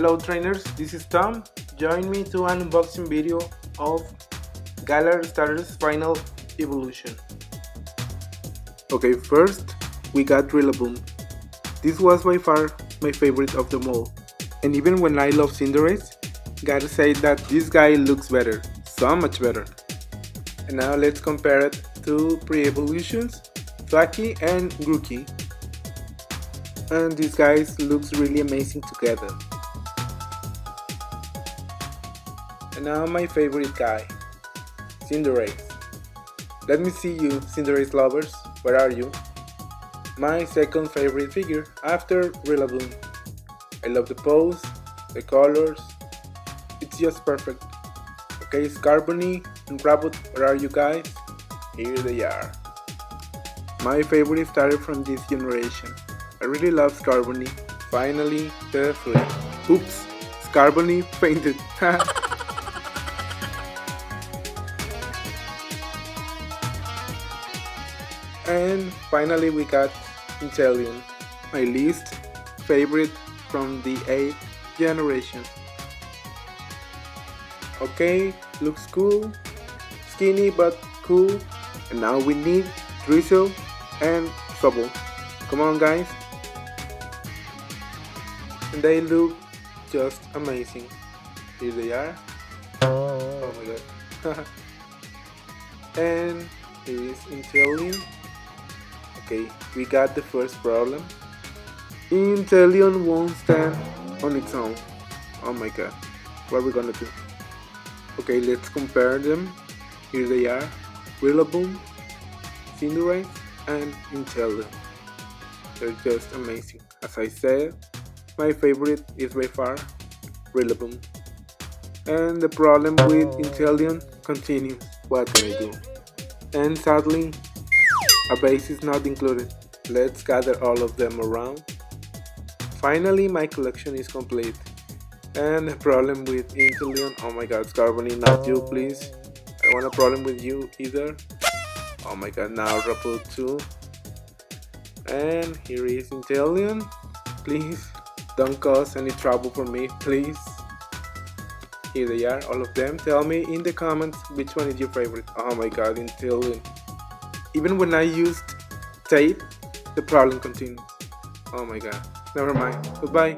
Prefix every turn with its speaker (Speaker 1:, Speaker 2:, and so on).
Speaker 1: Hello trainers, this is Tom. Join me to an unboxing video of Galar Starter's final evolution. Okay, first we got Rillaboom. This was by far my favorite of them all. And even when I love Cinderace, gotta say that this guy looks better, so much better. And now let's compare it to pre-evolutions, Thwackey and Grookey. And these guys looks really amazing together. And now my favorite guy, Cinderace. Let me see you, Cinderace lovers, where are you? My second favorite figure after Rillaboom. I love the pose, the colors, it's just perfect. Okay, Scarbony and Rabbit, where are you guys? Here they are. My favorite starter from this generation. I really love Scarbony. Finally, the flip. Oops, Scarbony fainted. And finally we got Inteleon, my least favorite from the 8th generation. Okay, looks cool, skinny but cool, and now we need Drizzle and Sobble. Come on guys. And they look just amazing. Here they are. Oh my god. And here is Inteleon. Okay, we got the first problem. Inteleon won't stand on its own. Oh my god, what are we gonna do? Okay, let's compare them. Here they are, Rillaboom, Cinderace, and Inteleon. They're just amazing. As I said, my favorite is by far Rillaboom. And the problem with Inteleon continues. What can I do? And sadly, a base is not included. Let's gather all of them around. Finally, my collection is complete. And the problem with Inteleon, oh my god, Scarbony, not you please. I don't want a problem with you either. Oh my god, now Rabbit too. And here is Inteleon. Please, don't cause any trouble for me, please. Here they are, all of them. Tell me in the comments which one is your favorite. Oh my god, Inteleon. Even when I used tape, the problem continues. Oh my god. Never mind. Goodbye.